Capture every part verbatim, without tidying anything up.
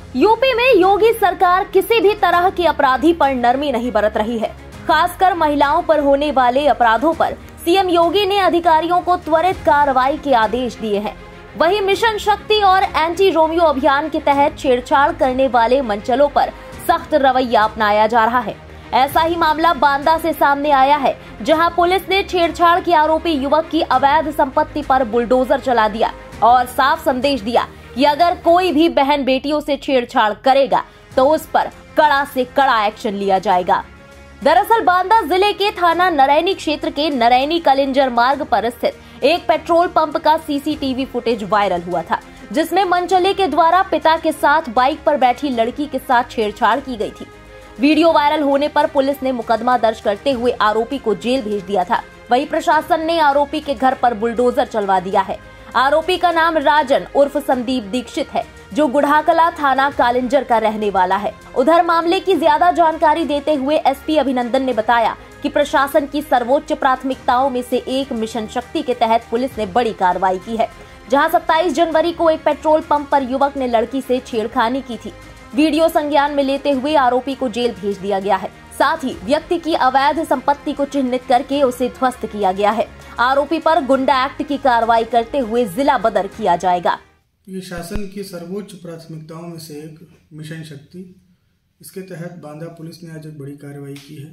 UP में योगी सरकार किसी भी तरह के अपराधी पर नरमी नहीं बरत रही है। खासकर महिलाओं पर होने वाले अपराधों पर सीएम योगी ने अधिकारियों को त्वरित कार्रवाई के आदेश दिए हैं। वहीं मिशन शक्ति और एंटी रोमियो अभियान के तहत छेड़छाड़ करने वाले मंचलों पर सख्त रवैया अपनाया जा रहा है। ऐसा ही मामला बांदा से सामने आया है, जहां पुलिस ने छेड़छाड़ के आरोपी युवक की अवैध संपत्ति पर बुलडोजर चला दिया और साफ संदेश दिया कि अगर कोई भी बहन बेटियों से छेड़छाड़ करेगा तो उस पर कड़ा से कड़ा एक्शन लिया जाएगा। दरअसल बांदा जिले के थाना नरैनी क्षेत्र के नरैनी कलिंजर मार्ग पर स्थित एक पेट्रोल पंप का सीसीटीवी फुटेज वायरल हुआ था, जिसमें मनचले के द्वारा पिता के साथ बाइक पर बैठी लड़की के साथ छेड़छाड़ की गई थी। वीडियो वायरल होने पर पुलिस ने मुकदमा दर्ज करते हुए आरोपी को जेल भेज दिया था। वहीं प्रशासन ने आरोपी के घर पर बुलडोजर चलवा दिया है। आरोपी का नाम राजन उर्फ संदीप दीक्षित है, जो गुढ़ाकला थाना कालिंजर का रहने वाला है। उधर मामले की ज्यादा जानकारी देते हुए एसपी अभिनंदन ने बताया कि प्रशासन की सर्वोच्च प्राथमिकताओं में से एक मिशन शक्ति के तहत पुलिस ने बड़ी कार्रवाई की है, जहां सत्ताईस जनवरी को एक पेट्रोल पंप पर युवक ने लड़की से छेड़खानी की थी। वीडियो संज्ञान में लेते हुए आरोपी को जेल भेज दिया गया है। साथ ही व्यक्ति की अवैध संपत्ति को चिन्हित करके उसे ध्वस्त किया गया है। आरोपी पर गुंडा एक्ट की कार्रवाई करते हुए जिला बदर किया जाएगा। ये शासन की सर्वोच्च प्राथमिकताओं में से एक मिशन शक्ति, इसके तहत बांदा पुलिस ने आज एक बड़ी कार्रवाई की है।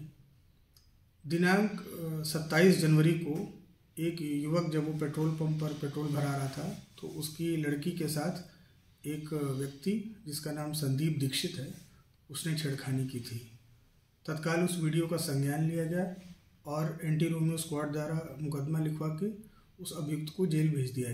दिनांक सत्ताईस जनवरी को एक युवक जब वो पेट्रोल पंप पर पेट्रोल भरा रहा था तो उसकी लड़की के साथ एक व्यक्ति जिसका नाम संदीप दीक्षित है, उसने छेड़खानी की थी। तत्काल उस वीडियो का संज्ञान लिया गया और एंटी रोमियो स्क्वाड द्वारा मुकदमा लिखवा के उस अभियुक्त को जेल भेज दिया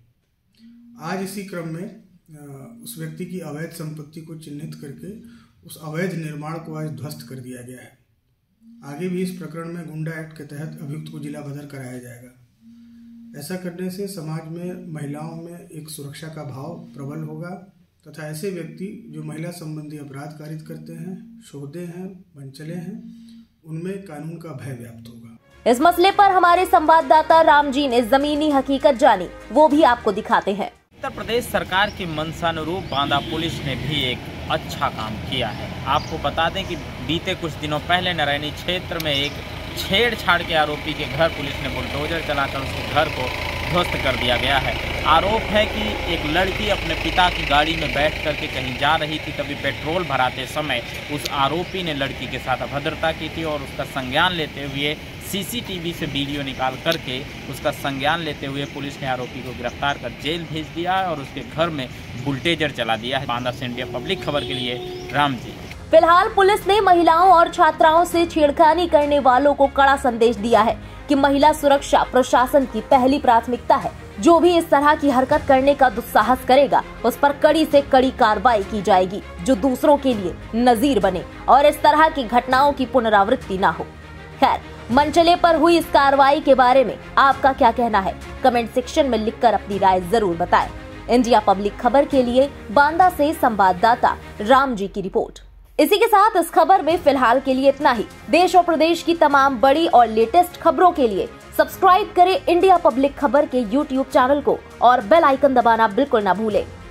गया। आज इसी क्रम में उस व्यक्ति की अवैध संपत्ति को चिन्हित करके उस अवैध निर्माण को आज ध्वस्त कर दिया गया है। आगे भी इस प्रकरण में गुंडा एक्ट के तहत अभियुक्त को जिला बदर कराया जाएगा। ऐसा करने से समाज में महिलाओं में एक सुरक्षा का भाव प्रबल होगा तथा ऐसे व्यक्ति जो महिला संबंधी अपराध कारित करते हैं, शोधे हैं, मनचले हैं, उनमें कानून का भय व्याप्त होगा। इस मसले पर हमारे संवाददाता राम जी ने जमीनी हकीकत जानी, वो भी आपको दिखाते हैं। उत्तर प्रदेश सरकार की मंशानुरूप बांदा पुलिस ने भी एक अच्छा काम किया है। आपको बता दें कि बीते कुछ दिनों पहले नरैनी क्षेत्र में एक छेड़छाड़ के आरोपी के घर पुलिस ने बुलडोजर चलाकर उसके घर को ध्वस्त कर दिया गया है। आरोप है कि एक लड़की अपने पिता की गाड़ी में बैठ करके कहीं जा रही थी, तभी पेट्रोल भराते समय उस आरोपी ने लड़की के साथ अभद्रता की थी और उसका संज्ञान लेते हुए सीसीटीवी से वीडियो निकाल करके उसका संज्ञान लेते हुए पुलिस ने आरोपी को गिरफ्तार कर जेल भेज दिया है और उसके घर में बुलडोजर चला दिया है। बांदा से इंडिया पब्लिक खबर के लिए राम जी। फिलहाल पुलिस ने महिलाओं और छात्राओं से छेड़खानी करने वालों को कड़ा संदेश दिया है कि महिला सुरक्षा प्रशासन की पहली प्राथमिकता है। जो भी इस तरह की हरकत करने का दुस्साहस करेगा उस पर कड़ी से कड़ी कार्रवाई की जाएगी, जो दूसरों के लिए नजीर बने और इस तरह की घटनाओं की पुनरावृत्ति न हो। खैर, मनचले पर हुई इस कार्रवाई के बारे में आपका क्या कहना है? कमेंट सेक्शन में लिखकर अपनी राय जरूर बताएं। इंडिया पब्लिक खबर के लिए बांदा से संवाददाता राम जी की रिपोर्ट। इसी के साथ इस खबर में फिलहाल के लिए इतना ही। देश और प्रदेश की तमाम बड़ी और लेटेस्ट खबरों के लिए सब्सक्राइब करें इंडिया पब्लिक खबर के यूट्यूब चैनल को और बेल आइकन दबाना बिल्कुल न भूलें।